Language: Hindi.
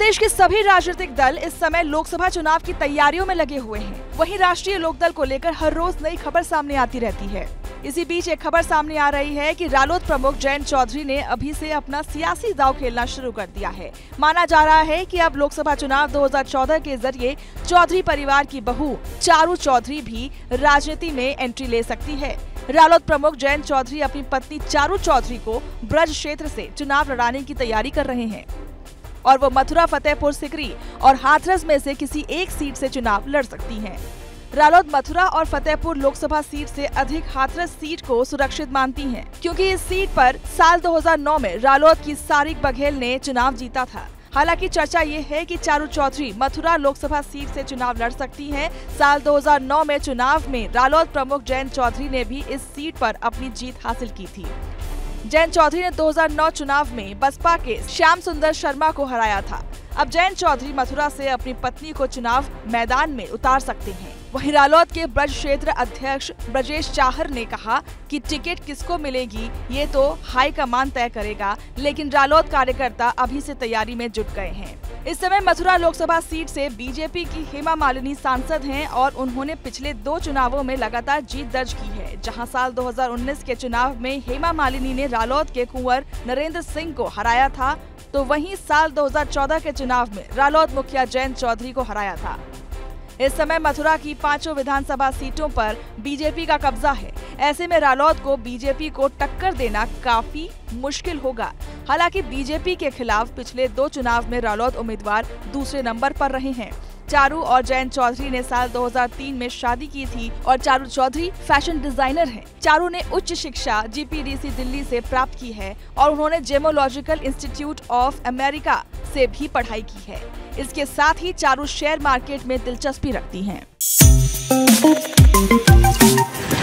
प्रदेश के सभी राजनीतिक दल इस समय लोकसभा चुनाव की तैयारियों में लगे हुए हैं। वहीं राष्ट्रीय लोकदल को लेकर हर रोज नई खबर सामने आती रहती है। इसी बीच एक खबर सामने आ रही है कि रालोद प्रमुख जयंत चौधरी ने अभी से अपना सियासी दांव खेलना शुरू कर दिया है। माना जा रहा है कि अब लोकसभा चुनाव 2014 के जरिए चौधरी परिवार की बहू चारू चौधरी भी राजनीति में एंट्री ले सकती है। रालोद प्रमुख जयंत चौधरी अपनी पत्नी चारू चौधरी को ब्रज क्षेत्र से चुनाव लड़ाने की तैयारी कर रहे हैं और वो मथुरा, फतेहपुर सीकरी और हाथरस में से किसी एक सीट से चुनाव लड़ सकती हैं। रालोद मथुरा और फतेहपुर लोकसभा सीट से अधिक हाथरस सीट को सुरक्षित मानती हैं, क्योंकि इस सीट पर साल 2009 में रालोद की सारिक बघेल ने चुनाव जीता था। हालांकि चर्चा ये है कि चारू चौधरी मथुरा लोकसभा सीट से चुनाव लड़ सकती हैं। साल 2009 में चुनाव में रालोद प्रमुख जयंत चौधरी ने भी इस सीट पर अपनी जीत हासिल की थी। जयंत चौधरी ने 2009 चुनाव में बसपा के श्याम सुंदर शर्मा को हराया था। अब जयंत चौधरी मथुरा से अपनी पत्नी को चुनाव मैदान में उतार सकते हैं। वहीं रालोद के ब्रज क्षेत्र अध्यक्ष ब्रजेश चाहर ने कहा कि टिकट किसको मिलेगी ये तो हाईकमान तय करेगा, लेकिन रालोद कार्यकर्ता अभी से तैयारी में जुट गए हैं। इस समय मथुरा लोकसभा सीट से बीजेपी की हेमा मालिनी सांसद हैं और उन्होंने पिछले 2 चुनावों में लगातार जीत दर्ज की है। जहां साल 2019 के चुनाव में हेमा मालिनी ने रालोद के कुंवर नरेंद्र सिंह को हराया था, तो वहीं साल 2014 के चुनाव में रालोद मुखिया जयंत चौधरी को हराया था। इस समय मथुरा की 5 विधानसभा सीटों पर बीजेपी का कब्जा है। ऐसे में रालोद को बीजेपी को टक्कर देना काफी मुश्किल होगा। हालांकि बीजेपी के खिलाफ पिछले 2 चुनाव में रालोद उम्मीदवार दूसरे नंबर पर रहे हैं। चारू और जयंत चौधरी ने साल 2003 में शादी की थी और चारू चौधरी फैशन डिजाइनर हैं। चारू ने उच्च शिक्षा GPDC दिल्ली से प्राप्त की है और उन्होंने जेमोलॉजिकल इंस्टीट्यूट ऑफ अमेरिका से भी पढ़ाई की है। इसके साथ ही चारू शेयर मार्केट में दिलचस्पी रखती हैं।